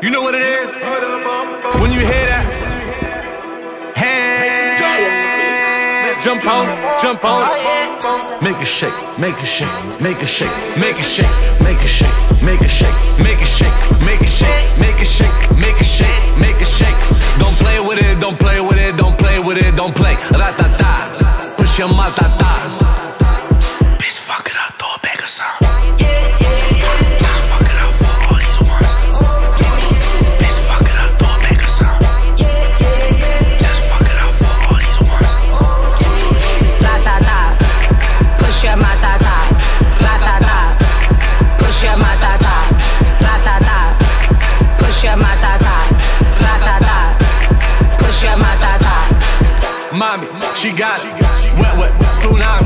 You know what it is? When you hear that, hand, jump on, jump on. Make it shake, make it shake, make it shake, make it shake, make it shake, make it shake, make it shake, make it shake, make it shake, make it shake, make it shake. Don't play with it, don't play with it, don't play with it, don't play. Ratataaa, push your matata. Bitch, fuck it up, throw it back or something. Just fuck it up for all these ones. Bitch, fuck it up, throw it back or something. Just fuck it up for all these ones. Ratataaa, push your matata. Ratataaa, push your matata. Ratataaa, push your matata. Ratataaa, push your matata. Mommy, she got it. Wet, wet, tsunami.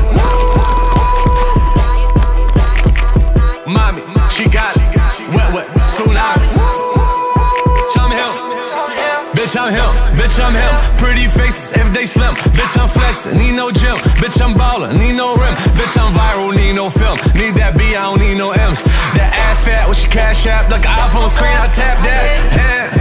Mommy, she got it. Wet, wet, tsunami. I'm him. Bitch, I'm him. Bitch, I'm him. Pretty faces, everyday slim. Bitch, I'm flexing, need no gym. Bitch, I'm ballin', need no rim. Bitch, I'm viral, need no film. Need that B, I don't need no M's. That ass fat with your cash app. Like an iPhone screen, I tap that. Yeah.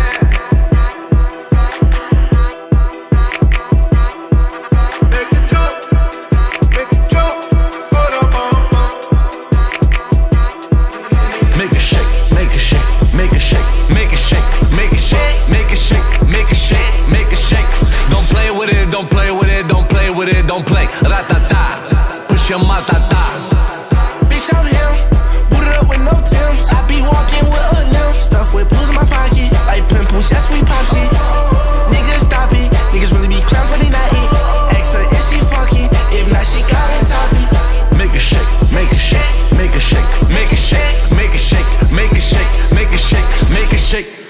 Make it shake, make it shake, make it shake, make it shake, make it shake, make it shake, make it shake, make it shake. Don't play with it, don't play with it, don't play with it, don't play. Ratataaa, push your matata. Bitch, I'm him, booted up with no Timbs. I be walking with a limp, stuff with blues in my pocket, like pimples, yes we pop shit. Niggas stop it, niggas really be clowns but they not it. Ask her if she fucking, if not she gotta top it. Make it shake, make it shake, make it shake, make it shake, make it shake, make it shake, make it shake, make it shake.